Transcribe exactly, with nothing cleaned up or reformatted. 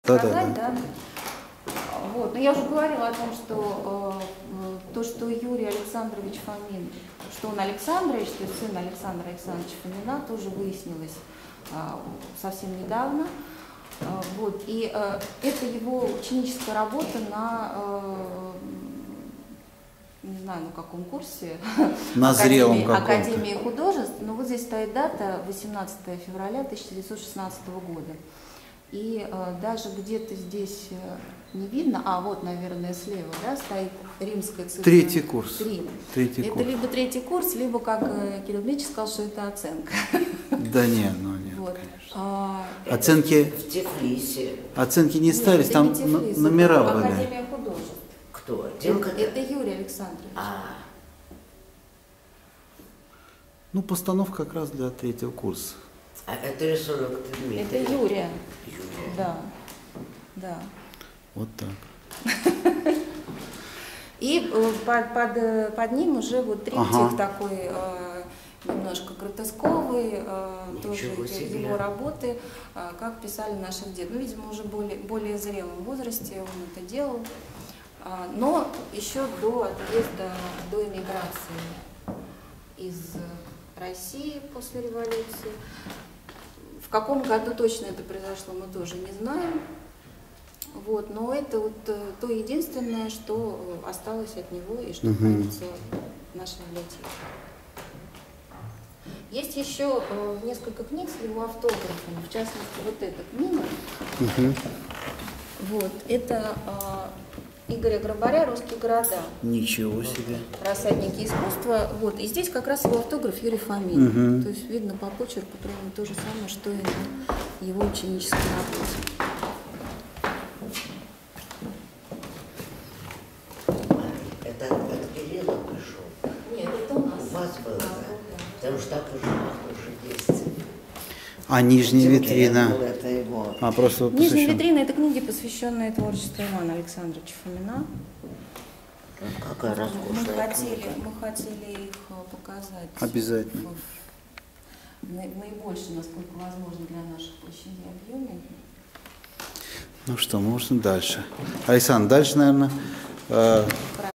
сказать, да, да. да? Вот. Но я уже говорила о том, что э, то, что Юрий Александрович Фомин, что он Александрович, то есть сын Александра Александровича Фомина, тоже выяснилось э, совсем недавно. Э, вот. И э, это его ученическая работа на, э, не знаю, на каком курсе, на зрелом Академии, каком-то. Академии художеств, но вот здесь стоит дата восемнадцатое февраля тысяча девятьсот шестнадцатого года. И э, даже где-то здесь э, не видно, а вот, наверное, слева, да, стоит римская цифра. Третий курс. Три. Третий это курс. либо третий курс, либо, как э, Кирилл Дмитриевич сказал, что это оценка. Да нет, ну нет, Вот. конечно. А, Оценки, В Тифлисе. оценки не нет, ставились, это там не Тифлис, номера это были. Академия художеств. Кто? Это, Демка? это Юрий Александрович. А, Ну, постановка как раз для третьего курса. а это рисунок Дмитрия. Это Юрия. Юрия. Да. Да. Вот так. И э, под, под, э, под ним уже вот третий Ага. такой э, немножко гротесковый, э, тоже Ничего себе. его работы, э, как писали наших дед. Ну, видимо, уже более, более зрелом возрасте он это делал, А, но еще до отъезда, до эмиграции из России после революции. В каком году точно это произошло, мы тоже не знаем. Вот, но это вот э, то единственное, что э, осталось от него и что Мгм. хранится в нашей библиотеке. Есть еще э, несколько книг с его автографами, в частности, вот эта книга. Мгм. Вот, это э, Игоря Грабаря «Русские города», Ничего себе. «Рассадники искусства». Вот, и здесь как раз его автограф Юрий Фомин. Мгм. То есть видно по почерку примерно то же самое, что и на его ученической работе. Это от Кирилла пришел. Нет, это у нас. У вас было, Да, да? да. Потому что так уже похоже есть. А нижняя Тем витрина? Кирилл, это его. А просто вот Нижняя посвящен. витрина – это книги, посвященные творчеству Ивана Александровича Фомина. Ну, какая Мы роскошная хотели, книга. мы хотели их э, показать Обязательно. в, в наи- наибольшем, насколько возможно, для наших площадей объеме. Ну что, можно дальше. Александр, дальше, наверное, э,